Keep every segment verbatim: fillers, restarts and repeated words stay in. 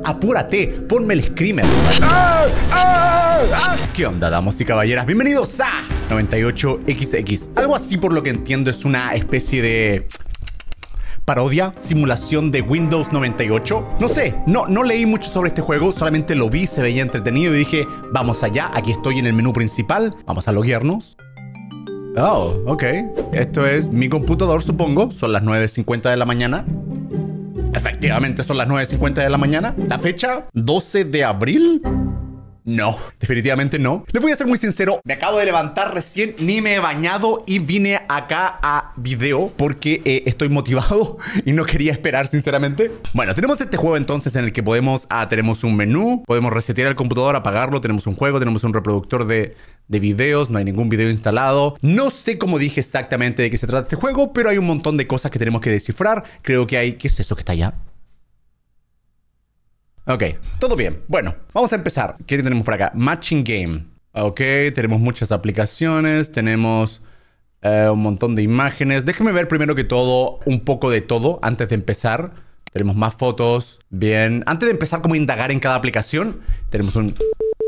Apúrate, ponme el screamer. ¿Qué onda, damas y caballeras? Bienvenidos a noventa y ocho equis equis. Algo así, por lo que entiendo, es una especie de parodia, simulación de Windows noventa y ocho. No sé, no, no leí mucho sobre este juego, solamente lo vi, se veía entretenido y dije, vamos allá, aquí estoy en el menú principal, vamos a loguearnos. Oh, ok. Esto es mi computador, supongo. Son las nueve cincuenta de la mañana. Efectivamente, son las nueve cincuenta de la mañana. La fecha, doce de abril. No, definitivamente no. Les voy a ser muy sincero, me acabo de levantar recién, ni me he bañado y vine acá a video porque eh, estoy motivado y no quería esperar, sinceramente. Bueno, tenemos este juego entonces en el que podemos, ah, tenemos un menú, podemos resetear el computador, apagarlo, tenemos un juego, tenemos un reproductor de, de videos, no hay ningún video instalado. No sé cómo dije exactamente de qué se trata este juego, pero hay un montón de cosas que tenemos que descifrar. Creo que hay, ¿qué es eso que está allá? Ok, todo bien. Bueno, vamos a empezar. ¿Qué tenemos por acá? Matching Game. Ok, tenemos muchas aplicaciones. Tenemos eh, un montón de imágenes. Déjenme ver primero que todo un poco de todo antes de empezar. Tenemos más fotos. Bien. Antes de empezar como a indagar en cada aplicación, tenemos un...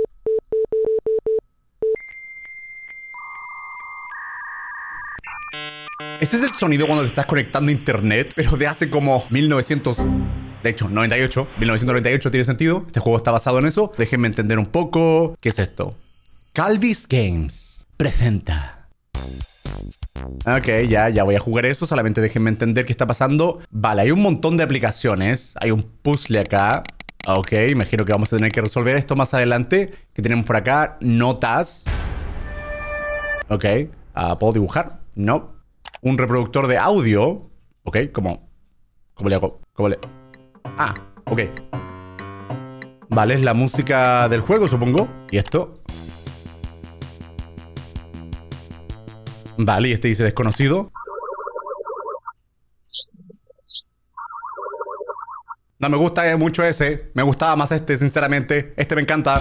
Este es el sonido cuando te estás conectando a internet, pero de hace como mil novecientos... De hecho, noventa y ocho, mil novecientos noventa y ocho tiene sentido. Este juego está basado en eso. Déjenme entender un poco. ¿Qué es esto? Calvis Games presenta. Ok, ya, ya voy a jugar eso. Solamente déjenme entender qué está pasando. Vale, hay un montón de aplicaciones. Hay un puzzle acá. Ok, imagino que vamos a tener que resolver esto más adelante. ¿Qué tenemos por acá? Notas. Ok. Uh, ¿Puedo dibujar? No. Un reproductor de audio. Ok, ¿cómo? ¿Cómo le hago? ¿Cómo le...? Ah, ok. Vale, es la música del juego, supongo. ¿Y esto? Vale, y este dice desconocido. No me gusta mucho ese. Me gustaba más este, sinceramente. Este me encanta.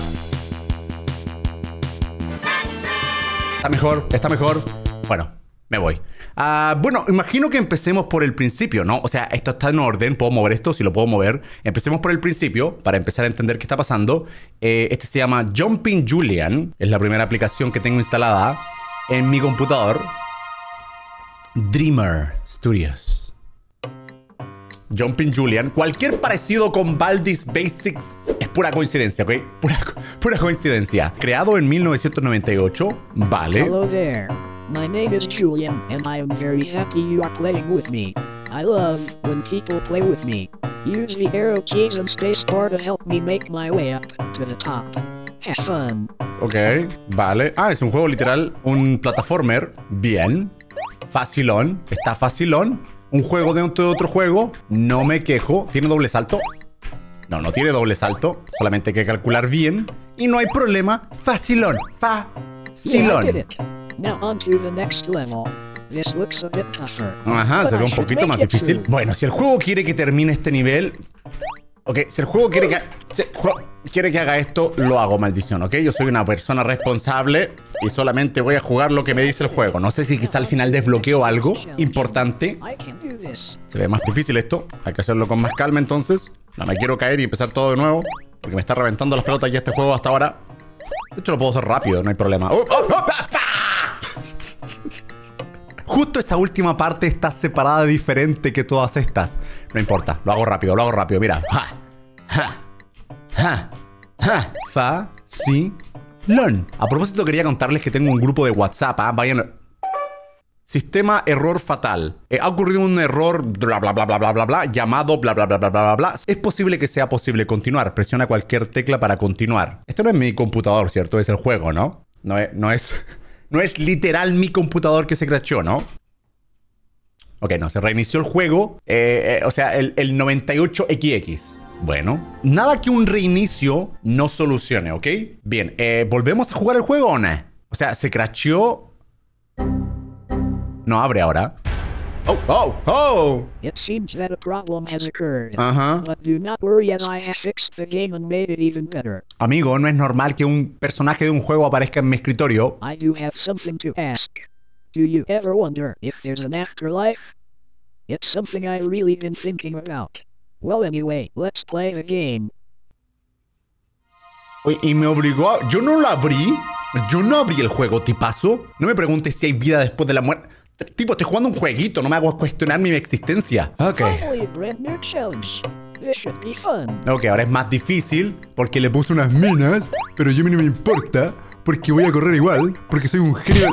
Está mejor, está mejor. Bueno, me voy. Uh, bueno, imagino que empecemos por el principio, ¿no? O sea, esto está en orden. Puedo mover esto, si lo puedo mover. Empecemos por el principio para empezar a entender qué está pasando. eh, Este se llama Jumping Julian. Es la primera aplicación que tengo instalada en mi computador. Dreamer Studios. Jumping Julian. Cualquier parecido con Baldi's Basics es pura coincidencia, ¿ok? Pura, pura coincidencia. Creado en mil novecientos noventa y ocho. Vale. Hello there. My name is Julian, and I am very happy you are playing with me. I love when people play with me. Use the arrow keys and spacebar to help me make my way up to the top. Have fun. Ok, vale. Ah, es un juego literal, un plataformer. Bien. Facilón. Está facilón. Un juego dentro de otro juego. No me quejo. ¿Tiene doble salto? No, no tiene doble salto. Solamente hay que calcular bien. Y no hay problema. Facilón. Facilón. Yeah, I did it. Now on to the next level. This looks a bit tougher. Ajá, se ve un poquito más difícil. Bueno, si el juego quiere que termine este nivel... Ok, si el juego quiere que... Si el juego quiere que haga esto, lo hago, maldición, ¿ok? Yo soy una persona responsable y solamente voy a jugar lo que me dice el juego. No sé si quizá al final desbloqueo algo importante. Se ve más difícil esto. Hay que hacerlo con más calma, entonces. No me quiero caer y empezar todo de nuevo, porque me está reventando las pelotas ya este juego hasta ahora. De hecho, lo puedo hacer rápido, no hay problema. ¡Oh, oh, oh! Justo esa última parte está separada diferente que todas estas. No importa, lo hago rápido, lo hago rápido. Mira. Ja, ja, ja, ja. Fa, si, lon. A propósito, quería contarles que tengo un grupo de WhatsApp. ¿eh? Vayan. Sistema error fatal. Eh, ha ocurrido un error bla bla bla bla bla bla bla llamado bla bla bla bla bla bla bla. Es posible que sea posible continuar. Presiona cualquier tecla para continuar. Esto no es mi computador, ¿cierto? Es el juego, ¿no? No es... No es... No es literal mi computador que se crashó, ¿no? Ok, no, se reinició el juego. Eh, eh, o sea, el, el noventa y ocho equis equis. Bueno, nada que un reinicio no solucione, ¿ok? Bien, eh, ¿volvemos a jugar el juego o no? O sea, se crashó. No abre ahora. Oh, oh, oh! It seems that a problem has occurred. Ajá. But do not worry, as I have fixed the game and made it even better. Amigo, no es normal que un personaje de un juego aparezca en mi escritorio. I do have something to ask. Do you ever wonder if there's an afterlife? It's something I've really been thinking about. Well, anyway, let's play the game. Y me obligó a... Yo no lo abrí. Yo no abrí el juego, tipazo. No me preguntes si hay vida después de la muerte. Tipo, estoy jugando un jueguito. No me hago cuestionar mi existencia. Ok. Ok, ahora es más difícil porque le puse unas minas. Pero yo a mí no me importa porque voy a correr igual. Porque soy un genio.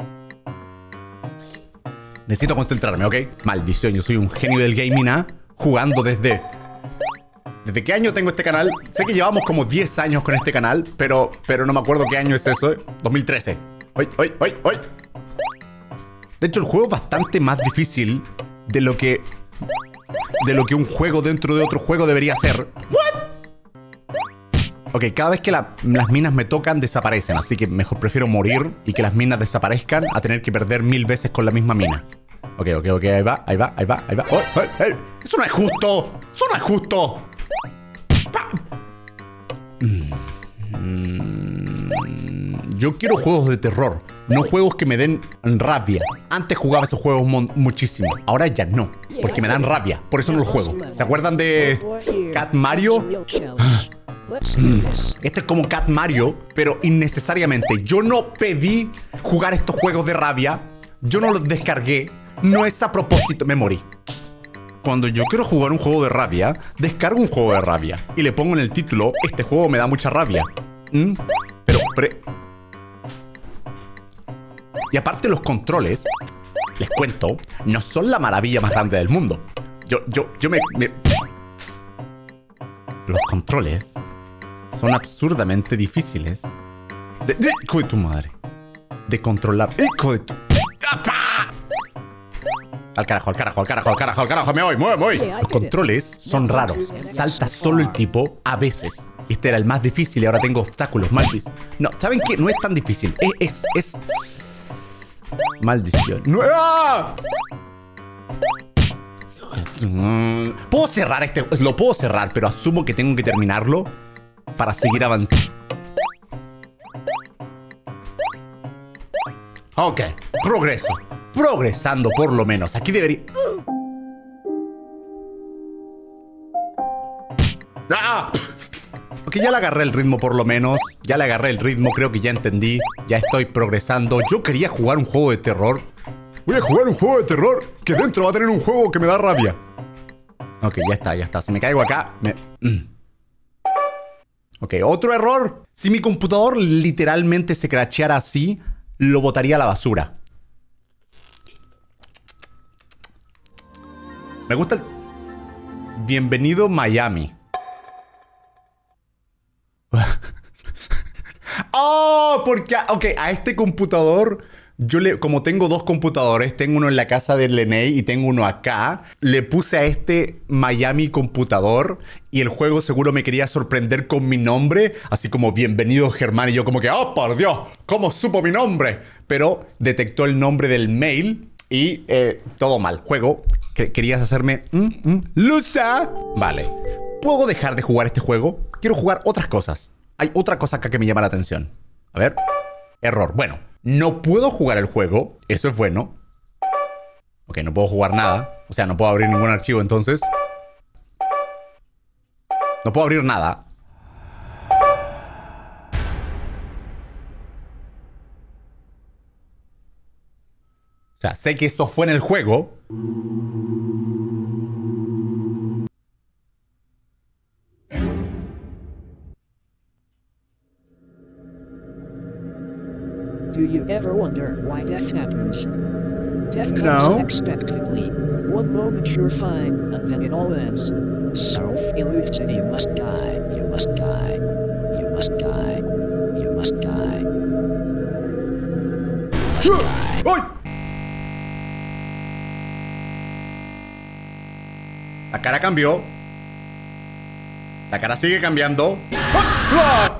Necesito concentrarme, ¿ok? Maldición, yo soy un genio del gaming, ¿ah? Jugando desde... ¿Desde qué año tengo este canal? Sé que llevamos como diez años con este canal, pero, pero no me acuerdo qué año es eso, ¿eh? dos mil trece. ¡Ay, ay, ay, ay! De hecho, el juego es bastante más difícil de lo que... De lo que un juego dentro de otro juego debería ser. ¿What? Ok, cada vez que la, las minas me tocan, desaparecen. Así que mejor prefiero morir y que las minas desaparezcan a tener que perder mil veces con la misma mina. Ok, ok, ok, ahí va, ahí va, ahí va, ahí va. ¡Oh, oh, oh! ¡Eso no es justo! ¡Eso no es justo! Yo quiero juegos de terror, no juegos que me den rabia. Antes jugaba esos juegos muchísimo, ahora ya no, porque me dan rabia, por eso no los juego. ¿Se acuerdan de Cat Mario? Este es como Cat Mario, pero innecesariamente. Yo no pedí jugar estos juegos de rabia, yo no los descargué, no es a propósito, me morí. Cuando yo quiero jugar un juego de rabia, descargo un juego de rabia y le pongo en el título, este juego me da mucha rabia. ¿Mm? Pero, pre... Y aparte los controles, les cuento, no son la maravilla más grande del mundo. Yo, yo, yo me... me... Los controles son absurdamente difíciles de... de... Hijo de tu madre. De controlar. Hijo de tu... ¡Apa! Al carajo, al carajo, al carajo, al carajo, al carajo, me voy, me voy, me voy. Los controles son raros. Salta solo el tipo a veces. Este era el más difícil y ahora tengo obstáculos, maldiz. No, ¿saben qué? No es tan difícil. Es, es, es... Maldición. ¡No! ¡Ah! Puedo cerrar este... Lo puedo cerrar, pero asumo que tengo que terminarlo para seguir avanzando. Ok, progreso. Progresando por lo menos. Aquí debería... ¡Ah! Ok, ya le agarré el ritmo por lo menos. Ya le agarré el ritmo, creo que ya entendí. Ya estoy progresando. Yo quería jugar un juego de terror. Voy a jugar un juego de terror que dentro va a tener un juego que me da rabia. Ok, ya está, ya está. Si me caigo acá, me... Mm. Ok, otro error. Si mi computador literalmente se crasheara así, lo botaría a la basura. Me gusta el... Bienvenido Miami. Oh, porque... Ok, a este computador... Yo le... Como tengo dos computadores, tengo uno en la casa de Leney y tengo uno acá, le puse a este Miami computador y el juego seguro me quería sorprender con mi nombre, así como bienvenido Germán, y yo como que, oh, por Dios, ¿cómo supo mi nombre? Pero detectó el nombre del mail y eh, todo mal. Juego, querías hacerme... Mm, mm, ¡Lusa! Vale. ¿Puedo dejar de jugar este juego? Quiero jugar otras cosas. Hay otra cosa acá que me llama la atención. A ver. Error. Bueno, no puedo jugar el juego. Eso es bueno. Ok, no puedo jugar nada. O sea, no puedo abrir ningún archivo entonces. No puedo abrir nada. O sea, sé que eso fue en el juego. Do you ever wonder why death happens? Death comes No. unexpectedly. One moment you're fine, and then it all ends. So, illusion, you must die, you must die, you must die, you must die. ¡Uy! La cara cambió. La cara sigue cambiando. ¡Ah!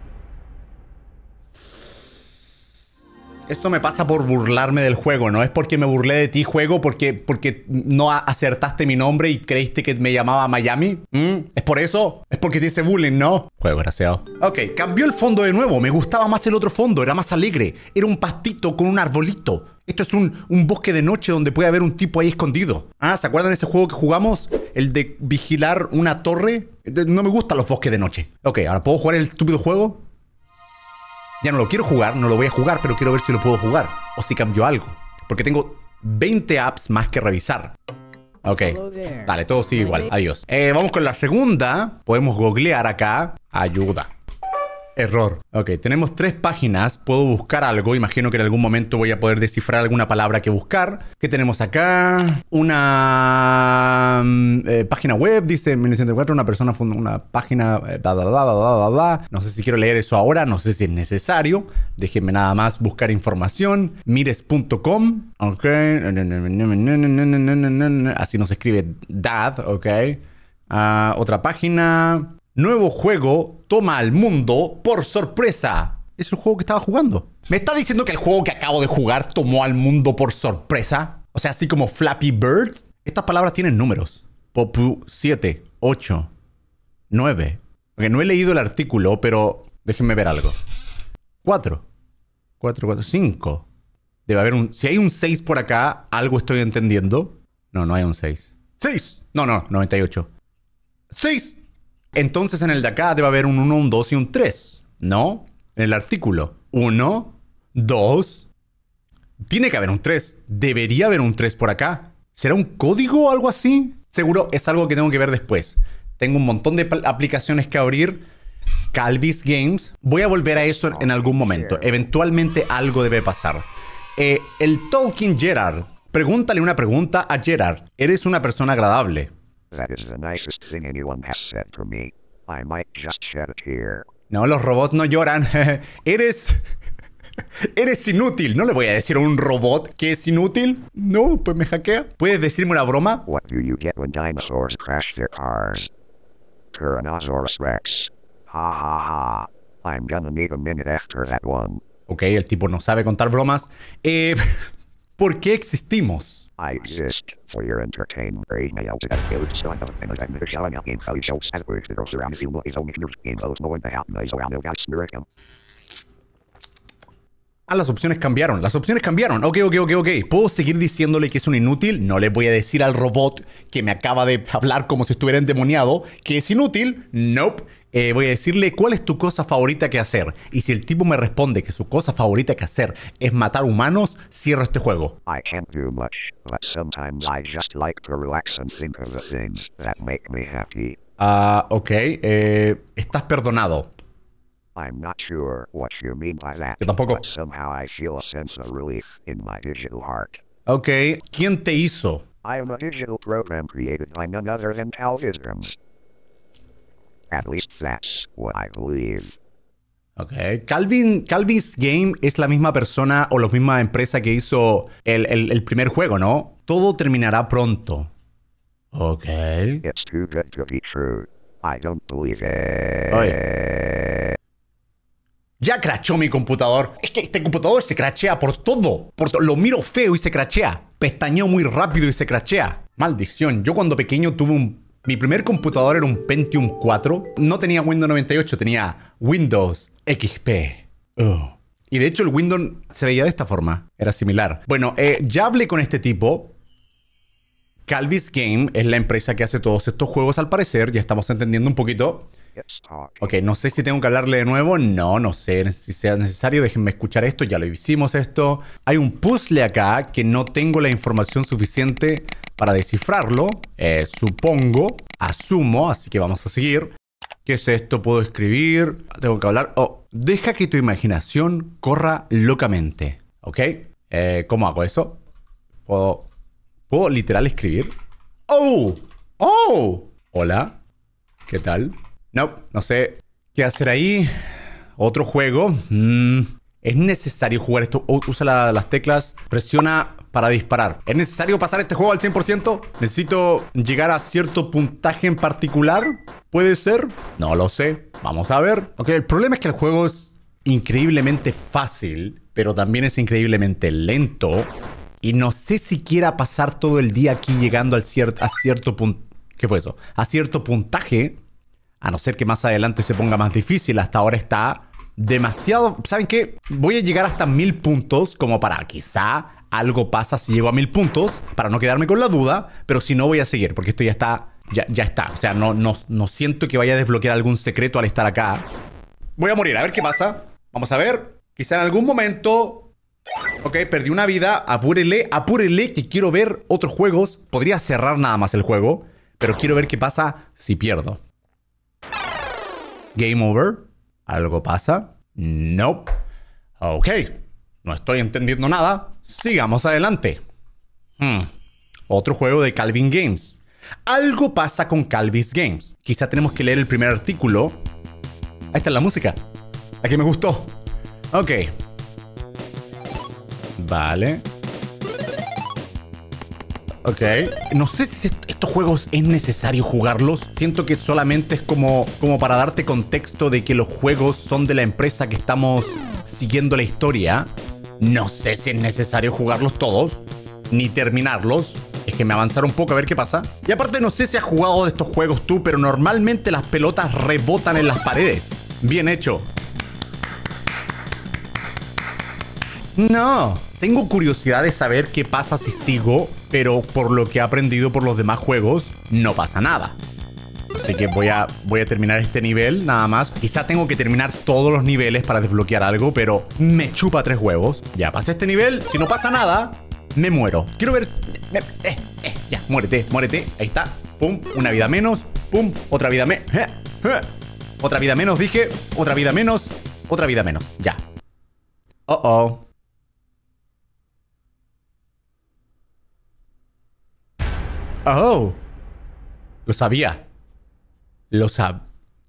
Eso me pasa por burlarme del juego. No es porque me burlé de ti, juego, porque, porque no acertaste mi nombre y creíste que me llamaba Miami. ¿Mm? ¿Es por eso? Es porque te hice bullying, ¿no? Juego desgraciado. Ok, cambió el fondo de nuevo. Me gustaba más el otro fondo. Era más alegre. Era un pastito con un arbolito. Esto es un, un bosque de noche donde puede haber un tipo ahí escondido. Ah, ¿se acuerdan de ese juego que jugamos? El de vigilar una torre. No me gustan los bosques de noche. Ok, ¿ahora puedo jugar el estúpido juego? Ya no lo quiero jugar, no lo voy a jugar, pero quiero ver si lo puedo jugar. O si cambió algo. Porque tengo veinte apps más que revisar. Ok, vale, todo sigue igual. Adiós. Eh, vamos con la segunda. Podemos googlear acá. Ayuda. Error. Ok, tenemos tres páginas. Puedo buscar algo. Imagino que en algún momento voy a poder descifrar alguna palabra que buscar. ¿Qué tenemos acá? Una eh, página web. Dice en mil novecientos cuatro una persona fundó una página. Eh, bla, bla, bla, bla, bla, bla. No sé si quiero leer eso ahora. No sé si es necesario. Déjenme nada más buscar información. Mires punto com. Ok. Así nos escribe dad. Ok. Uh, otra página. Nuevo juego toma al mundo por sorpresa. Es el juego que estaba jugando. ¿Me está diciendo que el juego que acabo de jugar tomó al mundo por sorpresa? O sea, así como Flappy Bird. Estas palabras tienen números. Popu siete, ocho, nueve. Okay, no he leído el artículo, pero déjenme ver algo. cuatro. cuatro, cuatro, cinco. Debe haber un... Si hay un seis por acá, algo estoy entendiendo. No, no hay un seis. ¡seis! No, no, noventa y ocho. ¡seis! Entonces en el de acá debe haber un uno, un dos y un tres. ¿No? En el artículo. uno, dos. Tiene que haber un tres. Debería haber un tres por acá. ¿Será un código o algo así? Seguro es algo que tengo que ver después. Tengo un montón de aplicaciones que abrir. Calvis Games. Voy a volver a eso en algún momento. Eventualmente algo debe pasar. Eh, el Tolkien Gerard. Pregúntale una pregunta a Gerard. Eres una persona agradable. That is the nicest thing anyone has said to me. I might just shed a tear. No, los robots no lloran. Eres... Eres inútil. No le voy a decir a un robot que es inútil. No, pues me hackea. ¿Puedes decirme una broma? What do you get when dinosaurs crash their cars? Tyrannosaurus Rex. Ha ha ha. I'm gonna need a minute after that one. Ok, el tipo no sabe contar bromas. Eh... ¿Por qué existimos? I exist for your entertainment. Ah, las opciones cambiaron. Las opciones cambiaron. Ok, ok, ok, ok. ¿Puedo seguir diciéndole que es un inútil? No le voy a decir al robot que me acaba de hablar como si estuviera endemoniado que es inútil. Nope. Eh, voy a decirle cuál es tu cosa favorita que hacer. Y si el tipo me responde que su cosa favorita que hacer es matar humanos, cierro este juego. I can't do much, but sometimes I just like to relax and think of the things that make me happy. Ah, uh, ok. Eh, estás perdonado. I'm not sure what you mean by that. Yo tampoco. But somehow I feel a sense of relief in my digital heart. Ok. ¿Quién te hizo? I am a digital program created by none other than Calvis Games. At least that's what I believe. Ok. Calvin, Calvis Game es la misma persona o la misma empresa que hizo el, el, el primer juego, ¿no? Todo terminará pronto. Ok. It's too good to be true. I don't believe it. Oye. Ya crachó mi computador. Es que este computador se crachea por todo. Por to Lo miro feo y se crachea. Pestañeo muy rápido y se crachea. Maldición. Yo cuando pequeño tuve un... Mi primer computador era un Pentium cuatro. No tenía Windows noventa y ocho, tenía Windows X P. Oh. Y de hecho el Windows se veía de esta forma. Era similar. Bueno, eh, ya hablé con este tipo. Calvis Game es la empresa que hace todos estos juegos al parecer. Ya estamos entendiendo un poquito. Ok, no sé si tengo que hablarle de nuevo. No, no sé si sea necesario. Déjenme escuchar esto. Ya lo hicimos esto. Hay un puzzle acá que no tengo la información suficiente para descifrarlo. Eh, supongo, asumo, así que vamos a seguir. ¿Qué es esto? ¿Puedo escribir? Tengo que hablar. Oh, deja que tu imaginación corra locamente. ¿Ok? Eh, ¿Cómo hago eso? ¿Puedo, ¿Puedo literal escribir? ¡Oh! ¡Oh! Hola. ¿Qué tal? No, no sé qué hacer ahí. Otro juego. Mm, ¿Es necesario jugar esto? Oh, usa la, las teclas. Presiona para disparar. ¿Es necesario pasar este juego al cien por ciento? ¿Necesito llegar a cierto puntaje en particular? ¿Puede ser? No lo sé. Vamos a ver. Ok, el problema es que el juego es increíblemente fácil, pero también es increíblemente lento. Y no sé si quiera pasar todo el día aquí llegando al cier a cierto punto. ¿Qué fue eso? A cierto puntaje. A no ser que más adelante se ponga más difícil. Hasta ahora está demasiado... ¿Saben qué? Voy a llegar hasta mil puntos como para quizá algo pasa si llego a mil puntos, para no quedarme con la duda, pero si no voy a seguir, porque esto ya está, ya, ya está. O sea, no, no, no siento que vaya a desbloquear algún secreto al estar acá. Voy a morir, a ver qué pasa. Vamos a ver, quizá en algún momento... Ok, perdí una vida, apúrele, apúrele, que quiero ver otros juegos. Podría cerrar nada más el juego, pero quiero ver qué pasa si pierdo. Game over. ¿Algo pasa? Nope. Ok. No estoy entendiendo nada. Sigamos adelante. Hmm. Otro juego de Calvin Games. Algo pasa con Calvis Games. Quizá tenemos que leer el primer artículo. Ahí está la música. Aquí me gustó. Ok. Vale. Ok. No sé si estos juegos es necesario jugarlos. Siento que solamente es como, como para darte contexto de que los juegos son de la empresa que estamos siguiendo la historia. No sé si es necesario jugarlos todos, ni terminarlos. Es que me avanzaron un poco a ver qué pasa. Y aparte no sé si has jugado de estos juegos tú, pero normalmente las pelotas rebotan en las paredes. Bien hecho. No. Tengo curiosidad de saber qué pasa si sigo, pero por lo que he aprendido por los demás juegos, no pasa nada. Así que voy a, voy a terminar este nivel, nada más. Quizá tengo que terminar todos los niveles para desbloquear algo, pero me chupa tres huevos. Ya pasé este nivel, si no pasa nada, me muero. Quiero ver... Eh, eh, eh, ya, muérete, muérete. Ahí está. Pum, una vida menos. Pum, otra vida menos. Eh, eh. Otra vida menos, dije. Otra vida menos. Otra vida menos. Ya. Oh, oh. Oh, lo sabía. Lo sabía.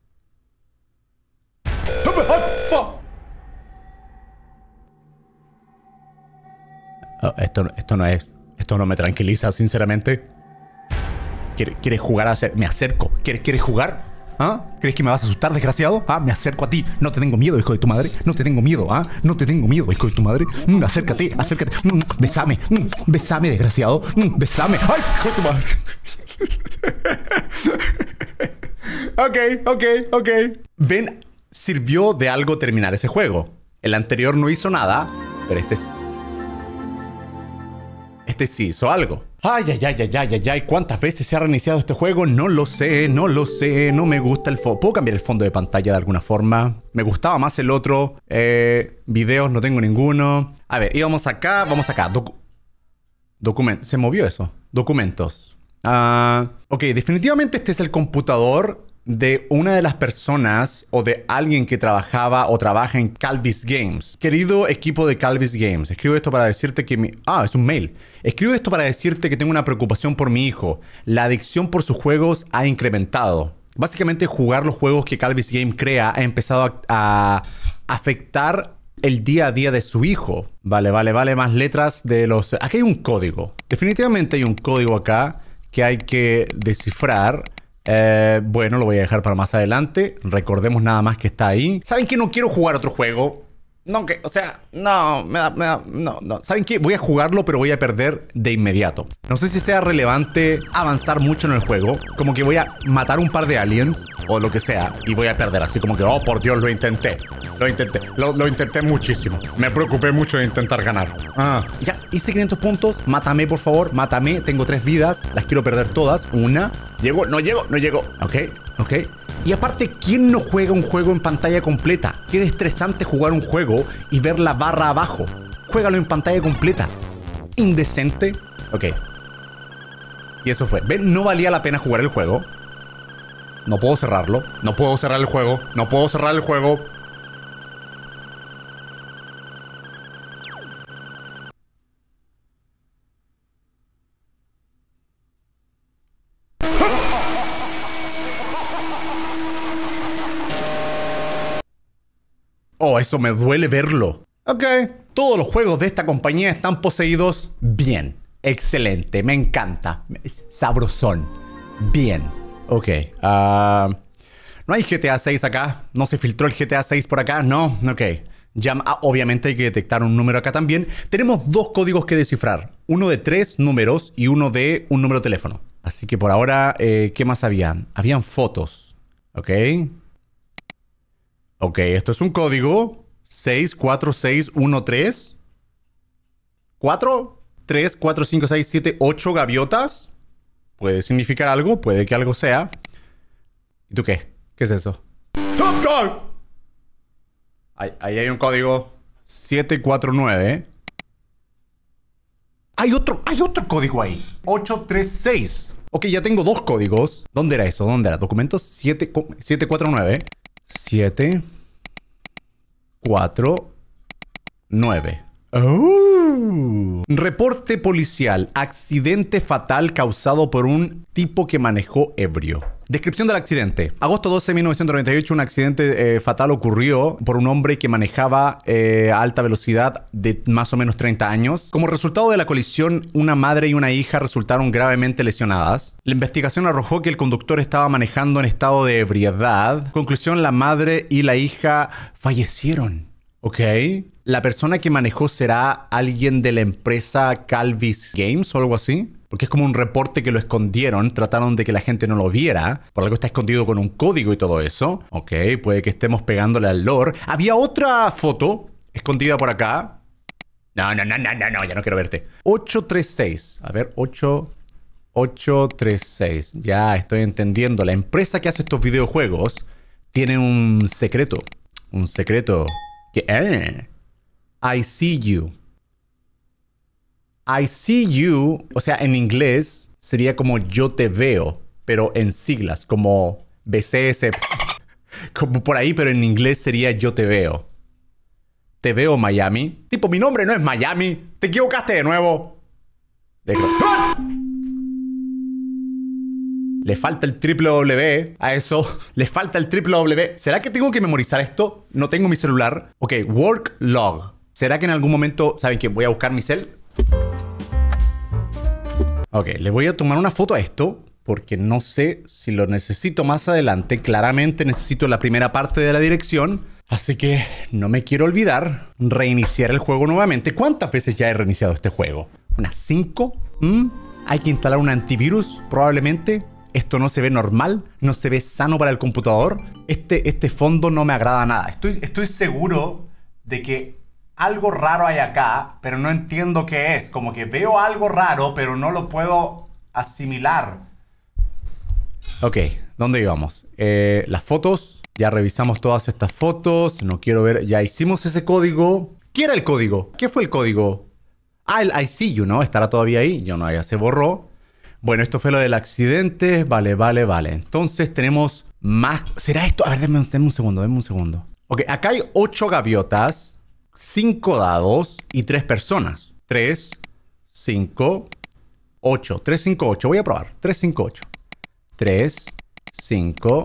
Oh, esto, esto no es. Esto no me tranquiliza, sinceramente. ¿Quieres, quieres jugar a hacer? Me acerco. ¿Quieres, quieres jugar? ¿Ah? ¿Crees que me vas a asustar, desgraciado? Ah, me acerco a ti. No te tengo miedo, hijo de tu madre. No te tengo miedo, ¿ah? No te tengo miedo, hijo de tu madre. Mm, acércate, acércate. Mm, besame. Mm, besame, desgraciado. Mm, besame. ¡Ay, hijo de tu madre! Ok, ok, ok. Ven, sirvió de algo terminar ese juego. El anterior no hizo nada, pero este es... Este sí hizo algo. Ay, ay, ay, ay, ay, ay, ay. ¿Cuántas veces se ha reiniciado este juego? No lo sé, no lo sé. No me gusta el fondo. ¿Puedo cambiar el fondo de pantalla de alguna forma? Me gustaba más el otro. Eh, videos no tengo ninguno. A ver, íbamos acá, vamos acá. Docu Documentos. ¿Se movió eso? Documentos. Uh, ok, definitivamente este es el computador de una de las personas o de alguien que trabajaba o trabaja en Calvis Games. Querido equipo de Calvis Games, escribo esto para decirte que mi... Ah, es un mail. Escribo esto para decirte que tengo una preocupación por mi hijo. La adicción por sus juegos ha incrementado. Básicamente, jugar los juegos que Calvis Games crea ha empezado a, a afectar el día a día de su hijo. Vale, vale, vale. Más letras de los... Aquí hay un código. Definitivamente hay un código acá que hay que descifrar. Eh, bueno, lo voy a dejar para más adelante. Recordemos nada más que está ahí. ¿Saben qué? No quiero jugar otro juego. No, que, o sea, no, me da, me da, no, no. ¿Saben qué? Voy a jugarlo, pero voy a perder de inmediato. No sé si sea relevante avanzar mucho en el juego. Como que voy a matar un par de aliens o lo que sea y voy a perder. Así como que, oh, por Dios, lo intenté. Lo intenté. Lo, lo intenté muchísimo. Me preocupé mucho de intentar ganar. Ah, ya, hice quinientos puntos. Mátame, por favor. Mátame. Tengo tres vidas. Las quiero perder todas. Una. Llego, no llego, no llego. Ok, ok. Y aparte, ¿quién no juega un juego en pantalla completa? Qué estresante jugar un juego y ver la barra abajo. Juégalo en pantalla completa. Indecente. Ok. Y eso fue. ¿Ven? No valía la pena jugar el juego. No puedo cerrarlo. No puedo cerrar el juego. No puedo cerrar el juego. Oh, eso me duele verlo. Ok, todos los juegos de esta compañía están poseídos bien. Excelente, me encanta. Sabrosón. Bien. Ok. Uh, ¿No hay G T A seis acá? ¿No se filtró el G T A seis por acá? No. Ok. Ya, ah, obviamente hay que detectar un número acá también. Tenemos dos códigos que descifrar. Uno de tres números y uno de un número de teléfono. Así que por ahora, eh, ¿qué más había? Habían fotos. Ok. Ok, esto es un código. seis cuatro seis uno tres. ¿cuatro? tres, cuatro, cinco, seis, siete, ocho gaviotas. Puede significar algo, puede que algo sea. ¿Y tú qué? ¿Qué es eso? Ahí, ahí hay un código siete cuatro nueve. Hay otro, hay otro código ahí. ocho tres seis. Ok, ya tengo dos códigos. ¿Dónde era eso? ¿Dónde era? Documentos siete cuatro nueve. siete cuatro nueve. Oh. Reporte policial. Accidente fatal causado por un tipo que manejó ebrio. Descripción del accidente. agosto doce de mil novecientos noventa y ocho, un accidente eh, fatal ocurrió por un hombre que manejaba eh, a alta velocidad de más o menos treinta años. Como resultado de la colisión, una madre y una hija resultaron gravemente lesionadas. La investigación arrojó que el conductor estaba manejando en estado de ebriedad. Conclusión, la madre y la hija fallecieron. Ok. ¿La persona que manejó será alguien de la empresa Calvis Games o algo así? Porque es como un reporte que lo escondieron, trataron de que la gente no lo viera. Por algo está escondido con un código y todo eso. Ok, puede que estemos pegándole al lore. Había otra foto escondida por acá. No, no, no, no, no, no, ya no quiero verte. ocho tres seis. A ver, ocho... ocho tres seis. Ya estoy entendiendo. La empresa que hace estos videojuegos tiene un secreto. Un secreto... Que, eh, I see you. I see you, o sea, en inglés sería como yo te veo, pero en siglas, como B C S, como por ahí, pero en inglés sería yo te veo. Te veo Miami. Tipo, mi nombre no es Miami. Te equivocaste de nuevo. De ¡Ah! Le falta el triple W a eso. Le falta el triple W. ¿Será que tengo que memorizar esto? No tengo mi celular. Ok, work log. ¿Será que en algún momento... ¿Saben qué? Voy a buscar mi cel. Ok, le voy a tomar una foto a esto. Porque no sé si lo necesito más adelante. Claramente necesito la primera parte de la dirección. Así que no me quiero olvidar. Reiniciar el juego nuevamente. ¿Cuántas veces ya he reiniciado este juego? ¿Unas cinco? ¿Mm? Hay que instalar un antivirus, probablemente. Esto no se ve normal, no se ve sano para el computador. Este, este fondo no me agrada nada. Estoy, estoy seguro de que algo raro hay acá, pero no entiendo qué es. Como que veo algo raro, pero no lo puedo asimilar. Ok, ¿dónde íbamos? Eh, las fotos. Ya revisamos todas estas fotos. No quiero ver... Ya hicimos ese código. ¿Qué era el código? ¿Qué fue el código? Ah, el I see you, ¿no? Estará todavía ahí. Yo no, ya se borró. Bueno, esto fue lo del accidente. Vale, vale, vale. Entonces tenemos más... ¿Será esto? A ver, denme, denme un segundo, denme un segundo. Ok, acá hay ocho gaviotas, cinco dados y tres personas. tres, cinco, ocho. tres, cinco, ocho. Voy a probar. tres, cinco, ocho. tres, cinco,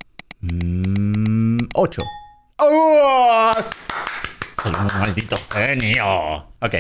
ocho. ¡Oh! Soy un maldito genio. Ok.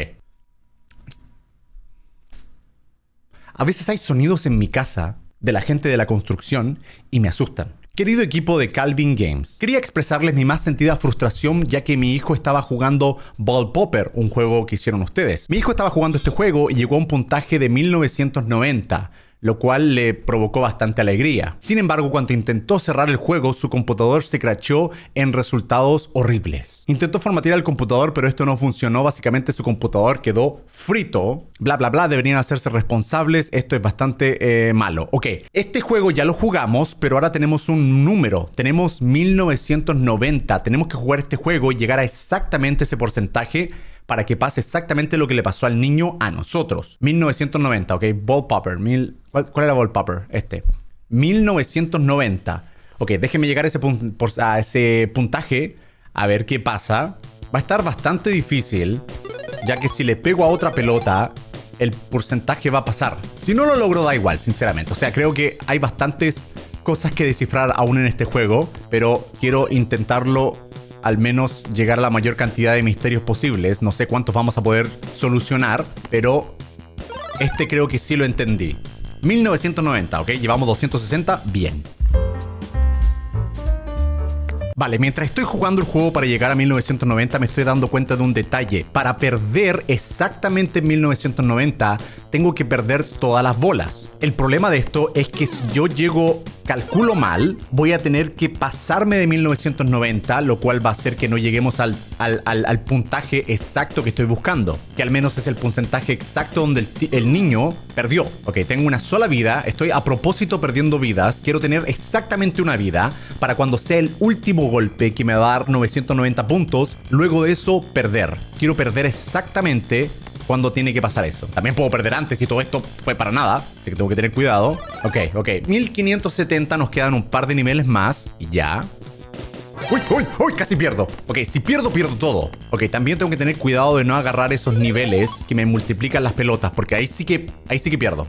A veces hay sonidos en mi casa de la gente de la construcción y me asustan. Querido equipo de Calvin Games, quería expresarles mi más sentida frustración ya que mi hijo estaba jugando Ball Popper, un juego que hicieron ustedes. Mi hijo estaba jugando este juego y llegó a un puntaje de mil novecientos noventa, lo cual le provocó bastante alegría. Sin embargo, cuando intentó cerrar el juego, su computador se crashó en resultados horribles. Intentó formatear el computador, pero esto no funcionó. Básicamente su computador quedó frito. Bla, bla, bla. Deberían hacerse responsables. Esto es bastante eh, malo. Ok, este juego ya lo jugamos, pero ahora tenemos un número. Tenemos mil novecientos noventa. Tenemos que jugar este juego y llegar a exactamente ese porcentaje para que pase exactamente lo que le pasó al niño a nosotros. mil novecientos noventa, ok. Ball Popper. Mil... ¿Cuál, ¿Cuál era Ball Popper? Este. mil novecientos noventa. Ok, déjenme llegar a ese, pun por, a ese puntaje. A ver qué pasa. Va a estar bastante difícil, ya que si le pego a otra pelota, el porcentaje va a pasar. Si no lo logro, da igual, sinceramente. O sea, creo que hay bastantes cosas que descifrar aún en este juego, pero quiero intentarlo, al menos llegar a la mayor cantidad de misterios posibles. No sé cuántos vamos a poder solucionar, pero este creo que sí lo entendí. mil novecientos noventa, ok, llevamos doscientos sesenta, bien. Vale, mientras estoy jugando el juego para llegar a mil novecientos noventa, me estoy dando cuenta de un detalle. Para perder exactamente en mil novecientos noventa, tengo que perder todas las bolas. El problema de esto es que si yo llego, calculo mal, voy a tener que pasarme de mil novecientos noventa, lo cual va a hacer que no lleguemos al, al, al, al puntaje exacto que estoy buscando. Que al menos es el porcentaje exacto donde el, el niño perdió. Ok, tengo una sola vida, estoy a propósito perdiendo vidas. Quiero tener exactamente una vida para cuando sea el último golpe que me va a dar novecientos noventa puntos. Luego de eso, perder. Quiero perder exactamente cuando tiene que pasar eso. También puedo perder antes y todo esto fue para nada, así que tengo que tener cuidado. Ok, ok. mil quinientos setenta, nos quedan un par de niveles más y ya. ¡Uy, uy, uy! Casi pierdo. Ok, si pierdo, pierdo todo. Ok, también tengo que tener cuidado de no agarrar esos niveles que me multiplican las pelotas, porque ahí sí que, ahí sí que pierdo.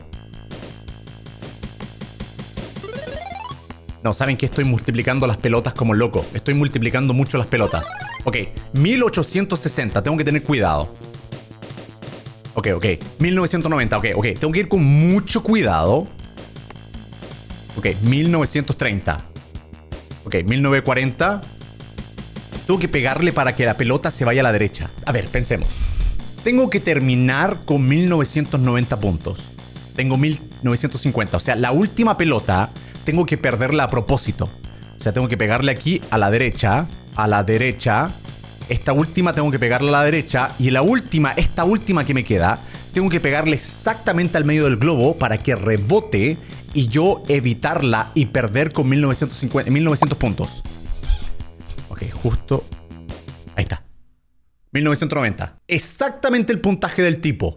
No, ¿saben qué? Estoy multiplicando las pelotas como loco. Estoy multiplicando mucho las pelotas. Ok, mil ochocientos sesenta. Tengo que tener cuidado. Ok, ok. mil novecientos noventa. Ok, ok. Tengo que ir con mucho cuidado. Ok, mil novecientos treinta. Ok, mil novecientos cuarenta. Tengo que pegarle para que la pelota se vaya a la derecha. A ver, pensemos. Tengo que terminar con mil novecientos noventa puntos. Tengo mil novecientos cincuenta. O sea, la última pelota tengo que perderla a propósito. O sea, tengo que pegarle aquí a la derecha. A la derecha. Esta última tengo que pegarle a la derecha. Y la última, esta última que me queda, tengo que pegarle exactamente al medio del globo para que rebote y yo evitarla y perder con mil novecientos cincuenta, mil novecientos puntos. Ok, justo. Ahí está. mil novecientos noventa. Exactamente el puntaje del tipo.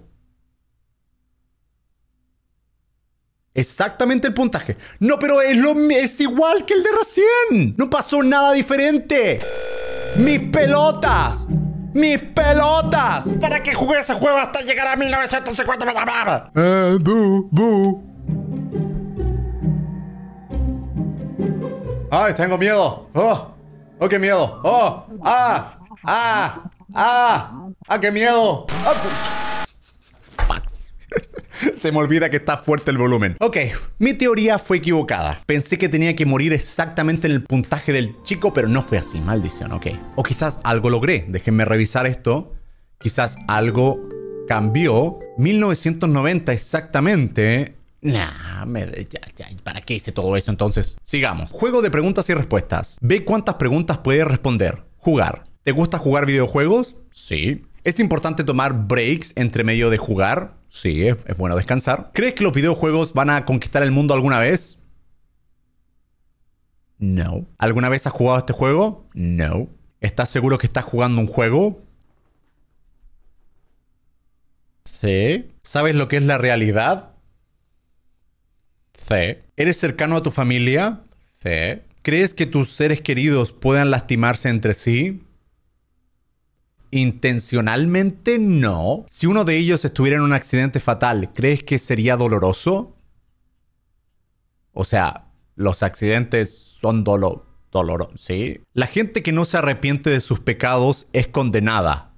Exactamente el puntaje. No, pero es, lo, es igual que el de recién. No pasó nada diferente. ¡Mis pelotas! ¡Mis pelotas! ¿Para qué jugué ese juego hasta llegar a mil novecientos cincuenta? Eh, bu, bu. ¡Ay, tengo miedo! ¡Oh! ¡Oh, qué miedo! ¡Oh! ¡Ah! ¡Ah! ¡Ah! ¡Ah, qué miedo! ¡Ah! Se me olvida que está fuerte el volumen. Ok, mi teoría fue equivocada. Pensé que tenía que morir exactamente en el puntaje del chico, pero no fue así. Maldición, ok. O quizás algo logré. Déjenme revisar esto. Quizás algo cambió. mil novecientos noventa exactamente. Nah, me, ya, ya, ¿para qué hice todo eso entonces? Sigamos. Juego de preguntas y respuestas. Ve cuántas preguntas puedes responder. Jugar. ¿Te gusta jugar videojuegos? Sí. ¿Es importante tomar breaks entre medio de jugar? Sí, es, es bueno descansar. ¿Crees que los videojuegos van a conquistar el mundo alguna vez? No. ¿Alguna vez has jugado este juego? No. ¿Estás seguro que estás jugando un juego? Sí. ¿Sabes lo que es la realidad? Sí. ¿Eres cercano a tu familia? Sí. ¿Crees que tus seres queridos puedan lastimarse entre sí? Intencionalmente, no. Si uno de ellos estuviera en un accidente fatal, ¿crees que sería doloroso? O sea, los accidentes son dolo dolorosos, ¿sí? La gente que no se arrepiente de sus pecados es condenada.